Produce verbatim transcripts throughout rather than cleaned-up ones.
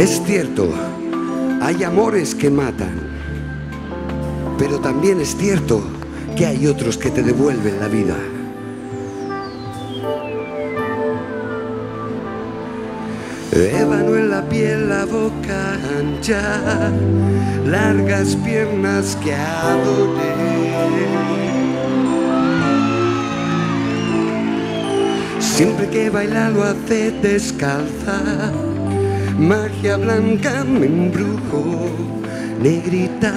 Es cierto, hay amores que matan, pero también es cierto que hay otros que te devuelven la vida. Ébano en la piel, la boca ancha, largas piernas que adoré. Siempre que baila lo hace descalza, magia blanca me embrujó, negrita.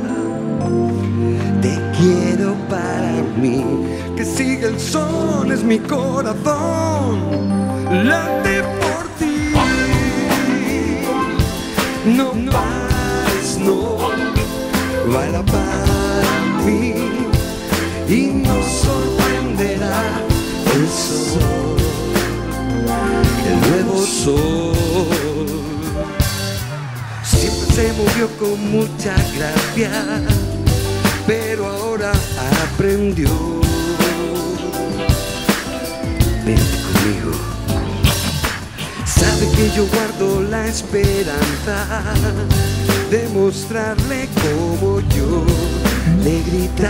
Te quiero para mí, que sigue el son, es mi corazón, late por ti. No pares, no, baila para mí y nos sorprenderá el sol, el nuevo sol. Siempre se movió con mucha gracia, pero ahora aprendió. Vente conmigo. Sabe que yo guardo la esperanza de mostrarle como yo, negrita.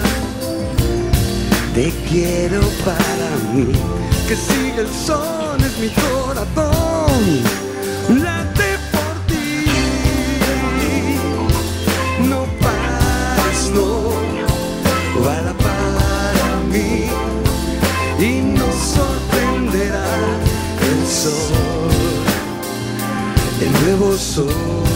Te quiero para mí, que sigue el son, es mi corazón, late por ti. No pares, no, baila para mí y nos sorprenderá el sol, el nuevo sol.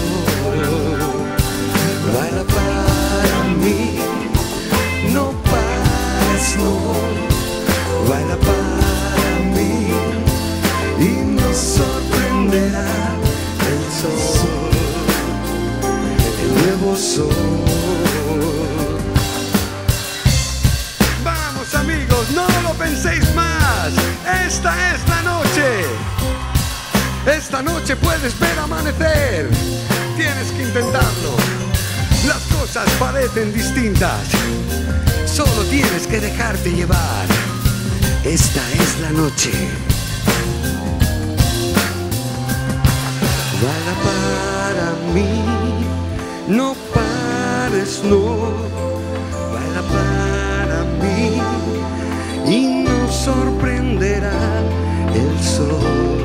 Baila para mí, no pares, no, baila para mí y nos sorprenderá el sol, el nuevo sol. Vamos amigos, no lo penséis más, esta es la noche. Esta noche puedes ver amanecer, tienes que intentarlo. Las cosas parecen distintas, solo tienes que dejarte llevar. Esta es la noche. Baila para mí, no pares, no. Baila para mí y nos sorprenderá el sol.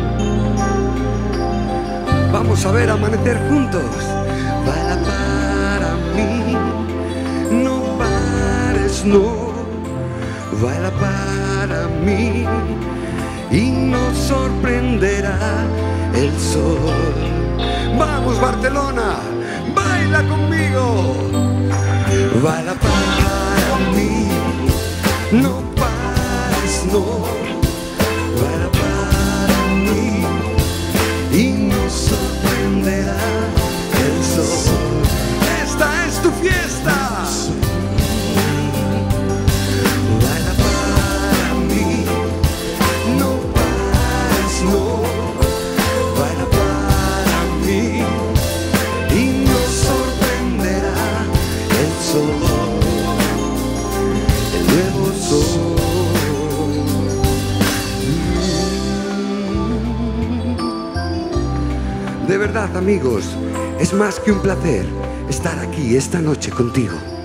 Vamos a ver amanecer juntos. Baila para mí, no pares, no. Baila para mí y nos sorprenderá el sol. Vamos Barcelona, baila conmigo. Baila para mí, no pares, no. Baila para mí y nos sorprenderá el sol. Esta es tu fiesta. Baila para mí, no pares, no. Baila para mí y nos sorprenderá el sol, el nuevo sol. De verdad, amigos, es más que un placer estar aquí esta noche contigo.